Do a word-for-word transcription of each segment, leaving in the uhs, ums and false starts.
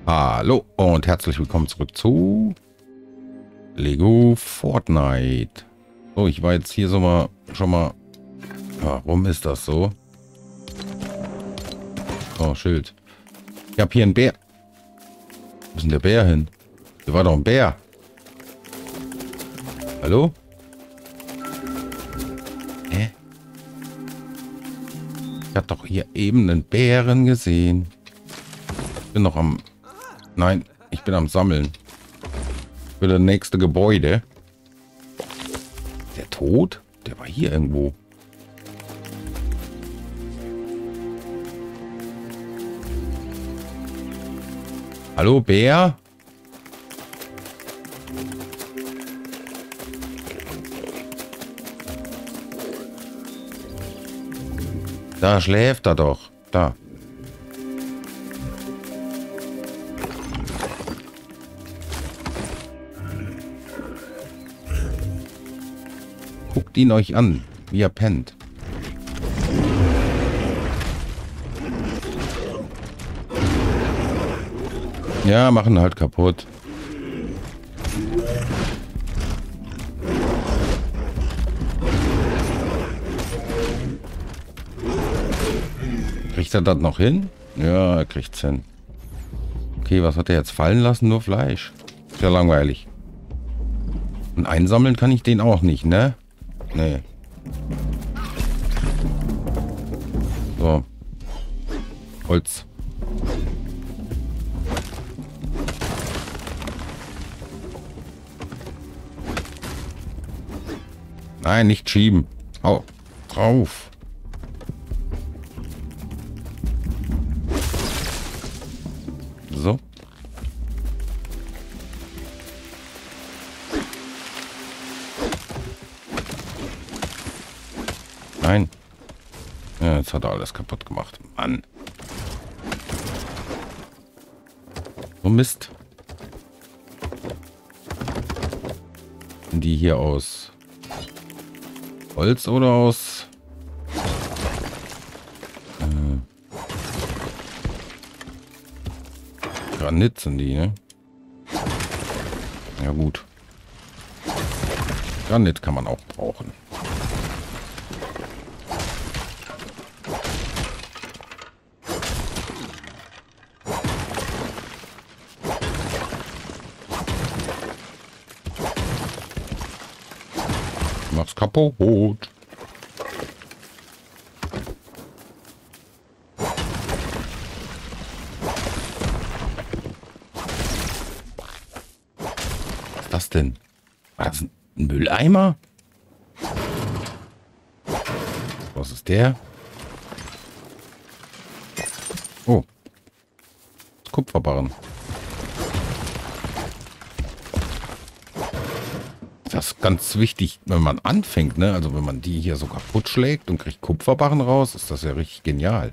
Hallo und herzlich willkommen zurück zu Lego Fortnite. So, ich war jetzt hier so mal schon mal. Warum ist das so? Oh, Schild. Ich habe hier einen Bär. Wo ist denn der Bär hin? Da war doch ein Bär. Hallo? Hä? Ich habe doch hier eben einen Bären gesehen. Ich bin noch am... Nein, ich bin am Sammeln. Für das nächste Gebäude. Der tot? Der war hier irgendwo. Hallo, Bär? Da schläft er doch. Da. Guckt ihn euch an, wie er pennt. Ja, machen halt kaputt. Kriegt er das noch hin? Ja, er kriegt's hin. Okay, was hat er jetzt fallen lassen? Nur Fleisch. Ist ja langweilig. Und einsammeln kann ich den auch nicht, ne? Nee. So. Holz. Nein, nicht schieben. Hau drauf. So. Nein. Ja, jetzt hat er alles kaputt gemacht. Mann. So Mist. Sind die hier aus Holz oder aus äh, Granit sind die, ne? Ja gut. Granit kann man auch brauchen. Mach's kaputt. Was ist das denn? War das ein Mülleimer? Was ist der? Oh. Das Kupferbarren. Das ist ganz wichtig, wenn man anfängt, ne? Also wenn man die hier so kaputt schlägt und kriegt Kupferbarren raus, ist das ja richtig genial.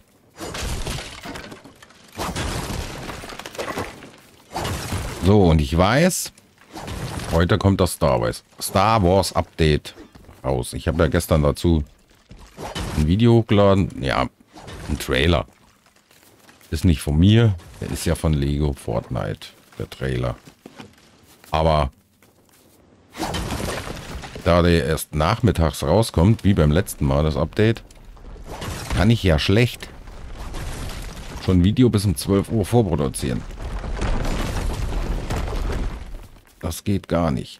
So, und ich weiß, heute kommt das Star Wars, Star Wars Update raus. Ich habe ja gestern dazu ein Video hochgeladen. Ja, ein Trailer. Ist nicht von mir, der ist ja von Lego Fortnite, der Trailer. Aber da der erst nachmittags rauskommt, wie beim letzten Mal das Update, kann ich ja schlecht schon ein Video bis um zwölf Uhr vorproduzieren. Das geht gar nicht.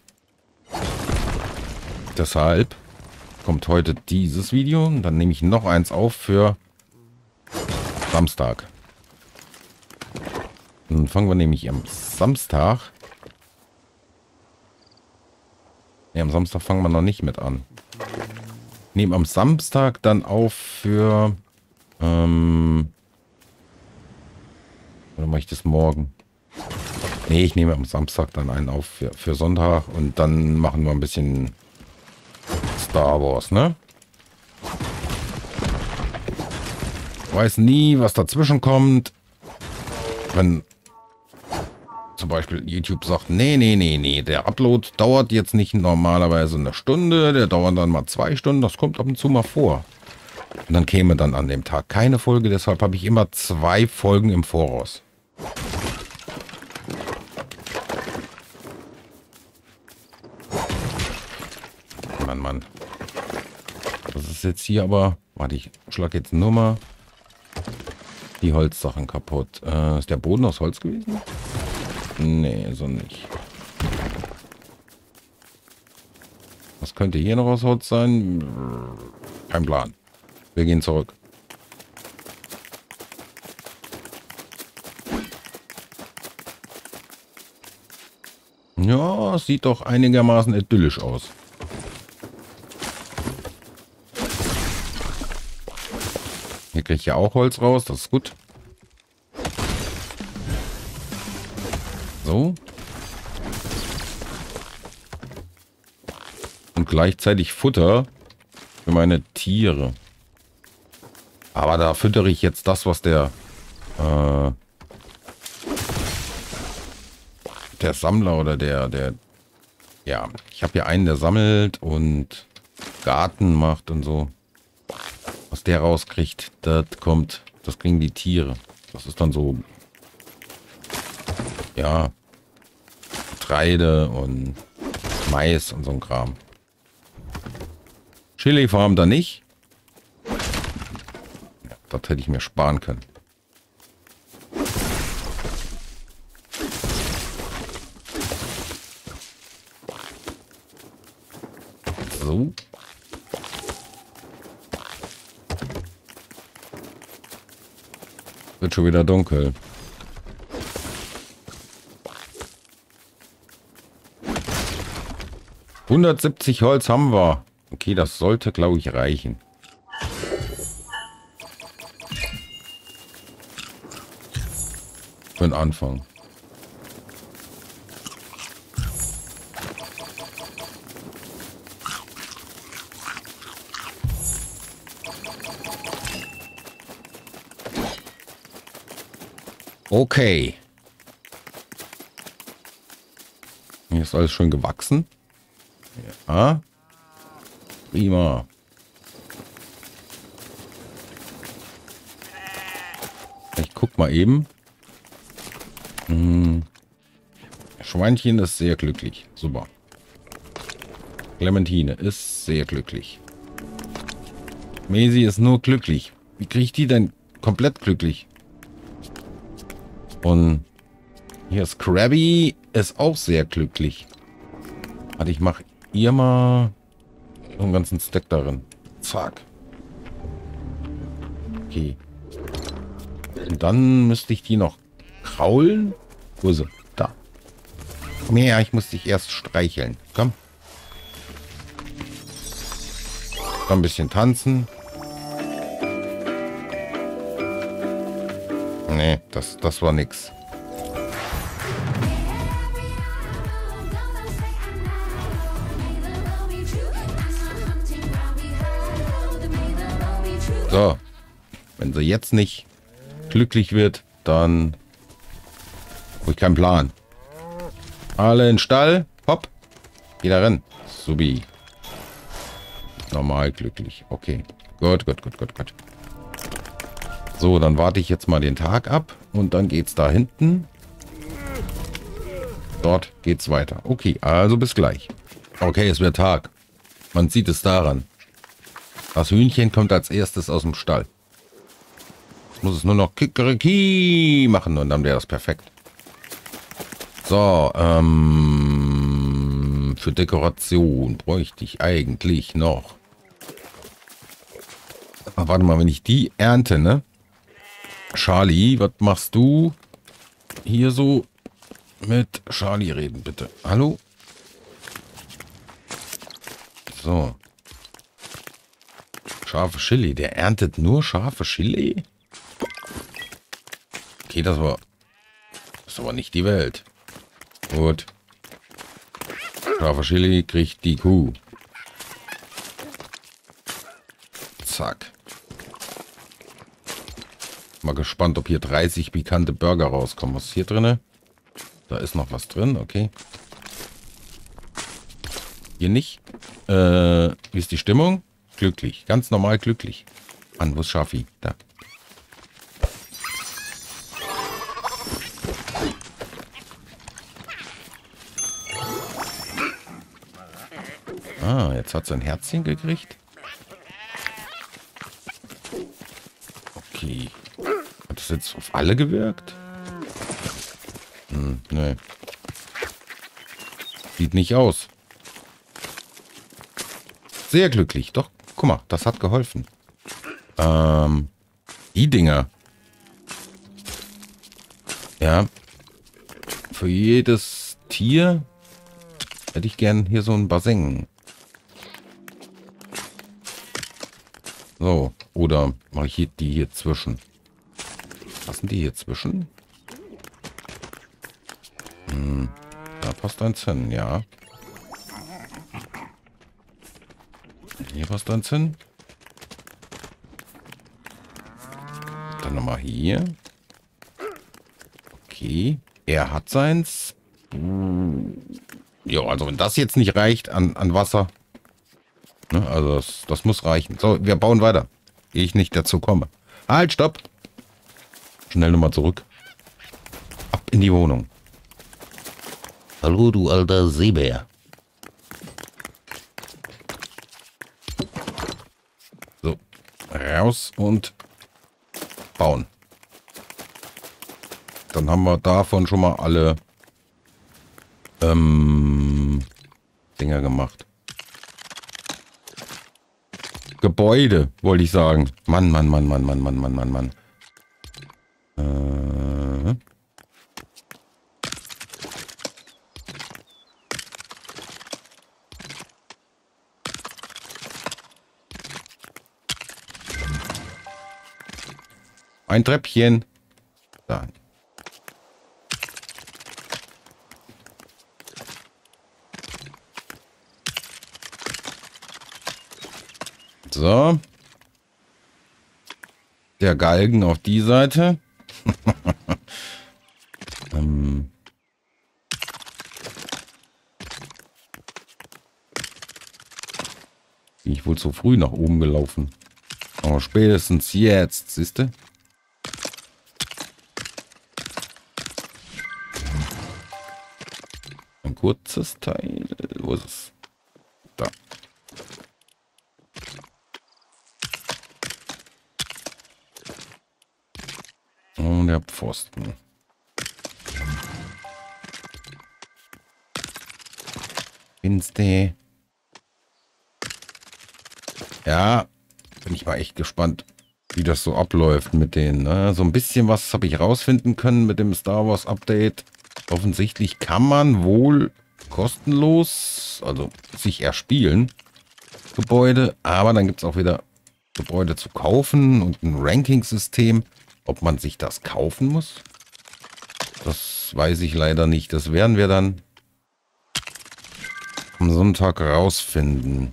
Deshalb kommt heute dieses Video und dann nehme ich noch eins auf für Samstag. Dann fangen wir nämlich am Samstag. Ja, am Samstag fangen wir noch nicht mit an. Nehmen am Samstag dann auf für... Ähm, oder mache ich das morgen? Nee, ich nehme am Samstag dann einen auf für, für Sonntag und dann machen wir ein bisschen Star Wars, ne? Weiß nie, was dazwischen kommt. Wenn zum Beispiel YouTube sagt, nee, nee, nee, nee, der Upload dauert jetzt nicht normalerweise eine Stunde, der dauert dann mal zwei Stunden, das kommt ab und zu mal vor. Und dann käme dann an dem Tag keine Folge, deshalb habe ich immer zwei Folgen im Voraus. Mann, Mann. Das ist jetzt hier aber... Warte, ich schlag jetzt nur mal die Holzsachen kaputt. Äh, ist der Boden aus Holz gewesen? Nee, so nicht. Was könnte hier noch aus Holz sein? Kein Plan. Wir gehen zurück. Ja, es sieht doch einigermaßen idyllisch aus. Hier kriege ich ja auch Holz raus, das ist gut. So. Und gleichzeitig Futter für meine Tiere. Aber da füttere ich jetzt das, was der äh, der Sammler oder der der ja, ich habe hier einen, der sammelt und Garten macht und so. Was der rauskriegt, das kommt, das kriegen die Tiere. Das ist dann so, ja, Getreide und Mais und so ein Kram. Chili-Farm da nicht. Ja, das hätte ich mir sparen können. So. Wird schon wieder dunkel. hundertsiebzig Holz haben wir. Okay, das sollte, glaube ich, reichen. Für den Anfang. Okay. Hier ist alles schön gewachsen. Ja. Prima. Ich guck mal eben. Hm. Schweinchen ist sehr glücklich. Super. Clementine ist sehr glücklich. Maisie ist nur glücklich. Wie kriege ich die denn komplett glücklich? Und hier ist Krabby, ist auch sehr glücklich. Warte, ich mache ihr mal so einen ganzen Stack darin. Zack. Okay. Und dann müsste ich die noch kraulen. Wo ist sie? Da. Komm her, ich muss dich erst streicheln. Komm. Komm, ein bisschen tanzen. Nee, das, das war nix. So. Wenn sie jetzt nicht glücklich wird, dann habe ich keinen Plan. Alle in den Stall. Hopp. Wieder rein. Subi. Normal glücklich. Okay. Gut, gut, gut, gut, gut. So, dann warte ich jetzt mal den Tag ab und dann geht's da hinten. Dort geht's weiter. Okay, also bis gleich. Okay, es wird Tag. Man sieht es daran. Das Hühnchen kommt als erstes aus dem Stall. Jetzt muss es nur noch Kikeriki machen und dann wäre das perfekt. So, ähm, für Dekoration bräuchte ich eigentlich noch. Aber warte mal, wenn ich die ernte, ne? Charlie, was machst du hier so? Mit Charlie reden, bitte. Hallo? So. Scharfe Chili. Der erntet nur scharfe Chili? Okay, das war... Das ist aber nicht die Welt. Gut. Scharfe Chili kriegt die Kuh. Zack. Mal gespannt, ob hier dreißig pikante Burger rauskommen. Was ist hier drin? Da ist noch was drin, okay. Hier nicht. Äh, wie ist die Stimmung? Glücklich. Ganz normal glücklich. Mann, wo ist Schafi? Da. Ah, jetzt hat sie ein Herzchen gekriegt. Okay. Hat das jetzt auf alle gewirkt? Hm, nee. Sieht nicht aus. Sehr glücklich. Doch, guck mal, das hat geholfen. Ähm, die Dinger. Ja. Für jedes Tier hätte ich gern hier so ein Bassin. So, oder mache ich hier die hier zwischen? Passen die hier zwischen? Hm, da passt eins hin, ja. Hier passt eins hin. Dann nochmal hier. Okay, er hat seins. Ja, also wenn das jetzt nicht reicht an, an Wasser. Ne, also das, das muss reichen. So, wir bauen weiter. Ehe ich nicht dazu komme. Halt, stopp. Schnell nochmal zurück. Ab in die Wohnung. Hallo, du alter Seebär. So, raus und bauen. Dann haben wir davon schon mal alle ähm, Dinger gemacht. Gebäude, wollte ich sagen. Mann, Mann, Mann, Mann, Mann, Mann, Mann, Mann, Mann. Äh. Ein Treppchen. Da. So. Der Galgen auf die Seite. ähm. Bin ich wohl zu früh nach oben gelaufen. Aber spätestens jetzt, siehst du? Ein kurzes Teil. Wo ist es? Da. Und der Pfosten. Finste. Ja, bin ich mal echt gespannt, wie das so abläuft mit denen. Ne? So ein bisschen was habe ich rausfinden können mit dem Star Wars Update. Offensichtlich kann man wohl kostenlos, also sich erspielen, Gebäude. Aber dann gibt es auch wieder Gebäude zu kaufen und ein Ranking-System. Ob man sich das kaufen muss, das weiß ich leider nicht. Das werden wir dann am Sonntag rausfinden.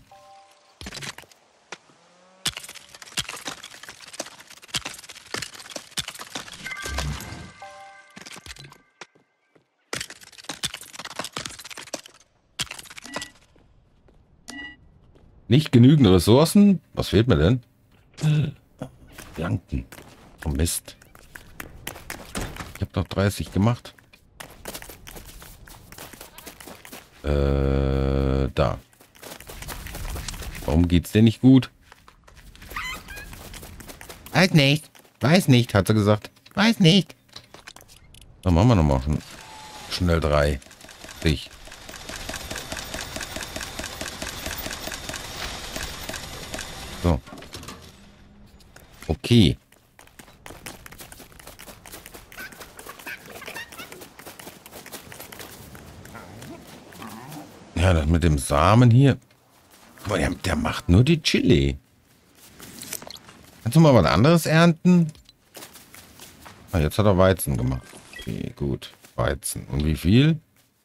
Nicht genügend Ressourcen? Was fehlt mir denn? Blanken. Oh Mist. Ich habe noch dreißig gemacht. Äh, da. Warum geht's denn nicht gut? Weiß nicht. Weiß nicht, hat sie gesagt. Weiß nicht. Dann machen wir nochmal schon schnell drei. Ich. So. Okay. Ja, das mit dem Samen hier. Boah, der, der macht nur die Chili. Kannst du mal was anderes ernten? Ah, jetzt hat er Weizen gemacht. Okay, gut. Weizen. Und wie viel?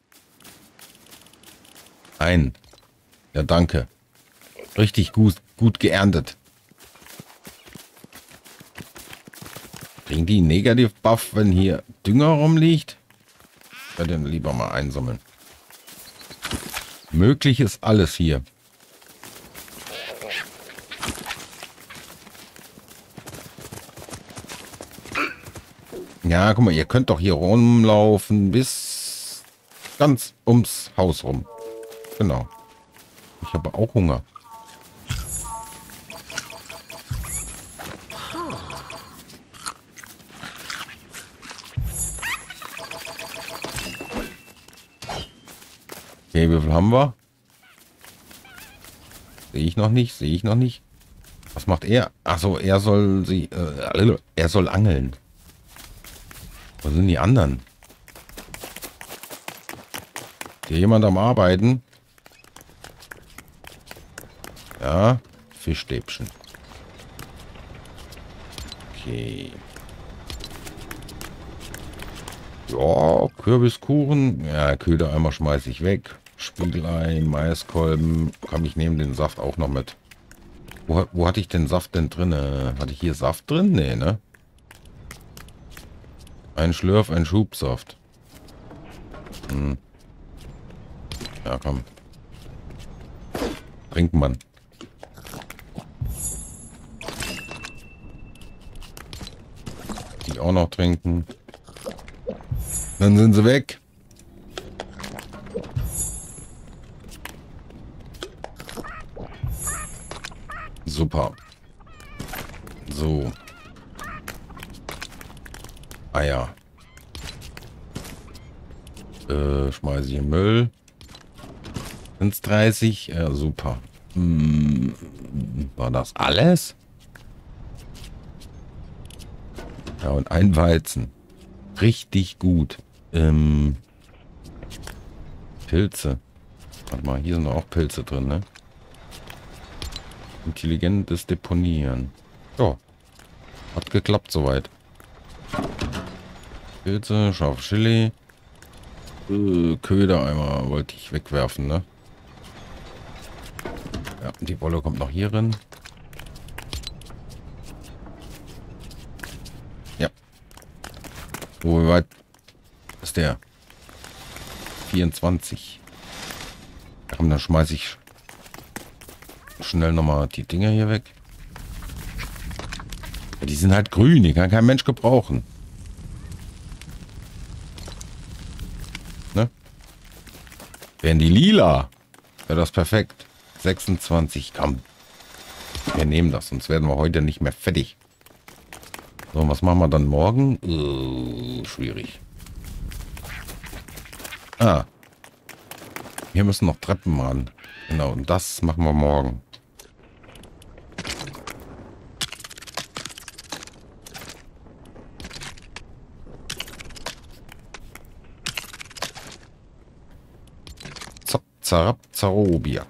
Ein. Ja, danke. Richtig gut, gut geerntet. Kriegen die einen Negativ-Buff, wenn hier Dünger rumliegt? Ich werde den lieber mal einsammeln. Möglich ist alles hier. Ja, guck mal, ihr könnt doch hier rumlaufen bis ganz ums Haus rum. Genau. Ich habe auch Hunger. Okay, wie viel haben wir? Sehe ich noch nicht, sehe ich noch nicht. Was macht er? Achso, er soll sie, äh, er soll angeln. Wo sind die anderen? Ist hier jemand am Arbeiten? Ja, Fischstäbchen. Okay. Ja, Kürbiskuchen. Ja, Ködereimer schmeiße ich weg. Spiegelei, Maiskolben. Komm, ich nehme den Saft auch noch mit. Wo, wo hatte ich den Saft denn drin? Hatte ich hier Saft drin? Nee, ne? Ein Schlürf, ein Schubsaft. Hm. Ja, komm. Trinkt man. Die auch noch trinken. Dann sind sie weg. Super. So. Eier. Äh, schmeiße ich in Müll. Sind's dreißig? Ja, super. Hm, war das alles? Ja, und ein Weizen. Richtig gut. Ähm, Pilze. Warte mal, hier sind auch Pilze drin, ne? Intelligentes Deponieren. Ja. Hat geklappt soweit. Pilze, scharf Chili. Äh, Ködereimer wollte ich wegwerfen, ne? Ja, die Wolle kommt noch hier rein. Ja. So, wie weit ist der? vierundzwanzig. Komm, dann schmeiße ich schnell nochmal die Dinger hier weg. Ja, die sind halt grün, die kann kein Mensch gebrauchen. Ne? Wären die lila, wäre das perfekt. sechsundzwanzig, komm. Wir nehmen das, sonst werden wir heute nicht mehr fertig. So, was machen wir dann morgen? Uh, schwierig. Ah. Wir müssen noch Treppen machen. Genau, und das machen wir morgen. Zarab Zarobiak.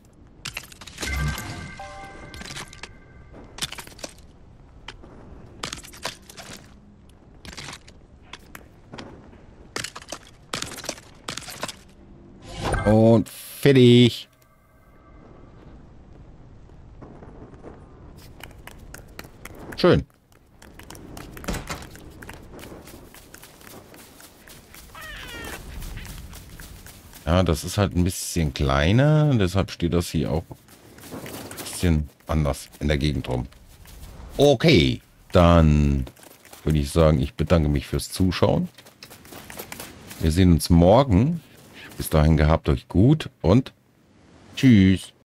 Und fertig. Schön. Ja, das ist halt ein bisschen kleiner. Deshalb steht das hier auch ein bisschen anders in der Gegend rum. Okay. Dann würde ich sagen, ich bedanke mich fürs Zuschauen. Wir sehen uns morgen. Bis dahin gehabt euch gut und tschüss.